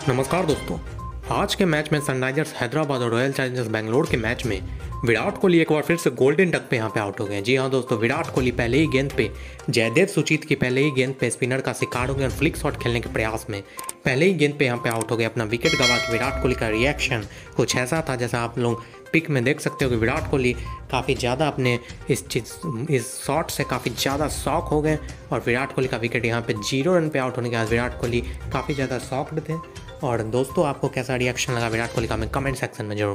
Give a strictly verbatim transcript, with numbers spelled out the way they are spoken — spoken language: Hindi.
नमस्कार दोस्तों। आज के मैच में सनराइजर्स हैदराबाद और रॉयल चैलेंजर्स बेंगलोर के मैच में विराट कोहली एक बार फिर से गोल्डन डक पे यहाँ पे आउट हो गए। जी हाँ दोस्तों, विराट कोहली पहले ही गेंद पे जयदेव सुजीत की पहले ही गेंद पे स्पिनर का शिकार हो गया और फ्लिक शॉट खेलने के प्रयास में पहले ही गेंद पे यहाँ पे आउट हो गए। अपना विकेट गवा के विराट कोहली का रिएक्शन कुछ ऐसा था जैसा आप लोग पिक में देख सकते हो कि विराट कोहली काफ़ी ज़्यादा अपने इस चीज़ इस शॉट से काफ़ी ज़्यादा शॉक हो गए और विराट कोहली का विकेट यहाँ पे जीरो रन पे आउट होने के बाद विराट कोहली काफ़ी ज़्यादा शॉक्ड थे। और दोस्तों, आपको कैसा रिएक्शन लगा विराट कोहली का, हमें कमेंट सेक्शन में जरूर